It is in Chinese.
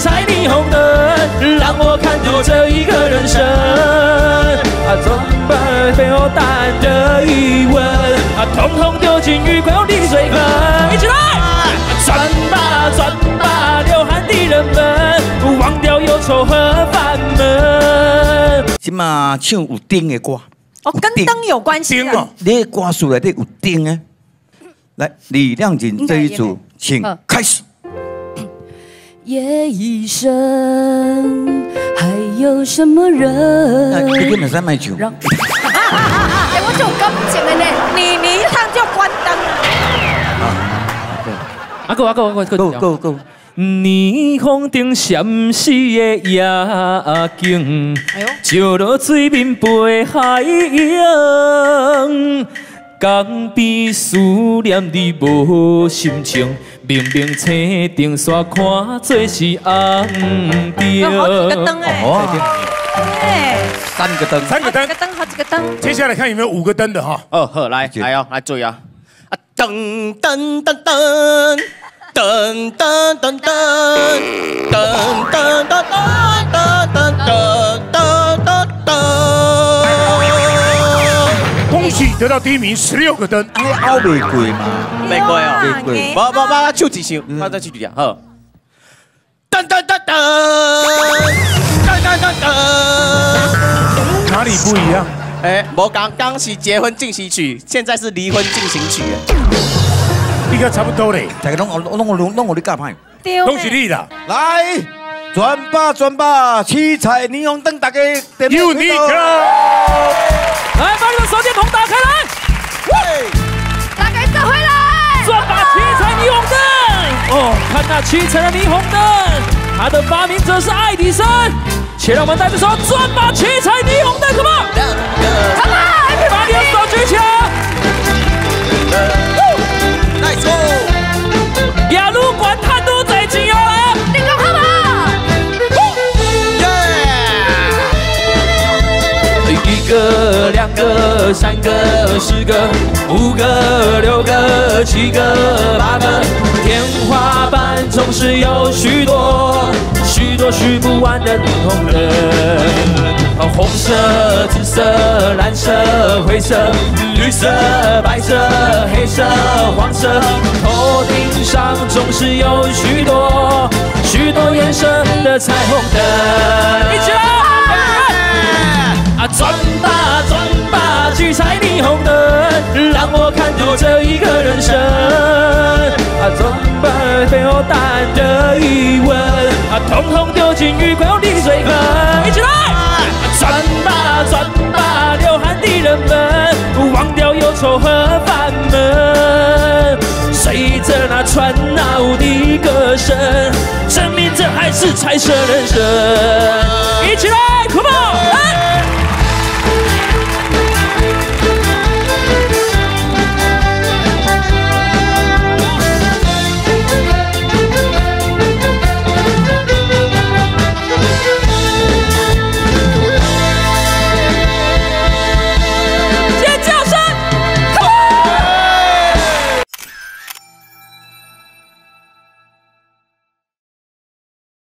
彩霓虹灯，让我看透这一个人生。转把背后答案的疑问，统统丢进雨光的水坑。一起来！转吧转吧，流汗的人们，忘掉忧愁和烦闷。 即嘛唱有灯的歌。 哦，跟灯有关系啊！ 你的歌词内底有灯的。来，李亮锦这一组，请开始。 夜已深，还有什么人？ 你根本在卖酒。 哎，我就感情的呢，你一唱就关灯啊！够。霓虹灯闪烁的夜景，照落水面背海洋。江边思念你无心情，明明青灯线看做是红灯。 好几个灯哎！ 三个灯， 好几个灯。 接下来看有没有5个灯的哈。 哦，好，来哦，来注意啊！噔噔噔噔。噔噔噔噔噔噔噔噔噔噔噔噔。 恭喜得到第1名，16个灯。 安尼凹袂过嘛？ 袂过哦，袂过。我唱一首，我再唱一下，好。噔噔噔噔噔噔噔噔。 哪里不一样？ 哎，我刚是结婚进行曲，现在是离婚进行曲。 应该差不多嘞， 大家弄我的尬派， 恭喜你啦！ 来，转吧，七彩霓虹灯，大家点有你个， 来把你们手电筒打开来， 大家一回来， 转吧七彩霓虹灯。哦，看那7彩的霓虹灯，它的发明者是爱迪生。且让我们带着手转吧7彩霓虹灯 ，Come on，Come on， 把你的手举起来。夜路管他都在进哦， 你讲好不好？ 1个、2个、3个、10个、5个、6个、7个、8个，天花板总是有许多许不完的霓虹灯。红色、紫色、蓝色、灰色、绿色、白色、黑色、黄色，头顶上总是有许多颜色的彩虹灯。一起来！转吧7彩霓虹灯，让我看透这一个人生。转吧背后答案的疑问，统统丢进雨光的水坑。一起来！转吧，流汗的人们，忘掉忧愁和烦闷。随着那传闹的歌声，证明这还是彩色人生。一起来 ，Come on！